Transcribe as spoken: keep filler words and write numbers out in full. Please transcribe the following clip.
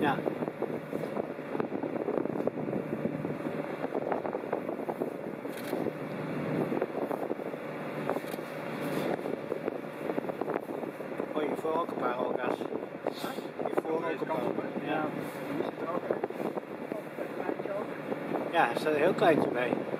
Ja. Oh, hiervoor ook een paar olga's. Hiervoor ook een paar. Ja. Die zit er ook in. Ja, er staat een heel kleintje bij.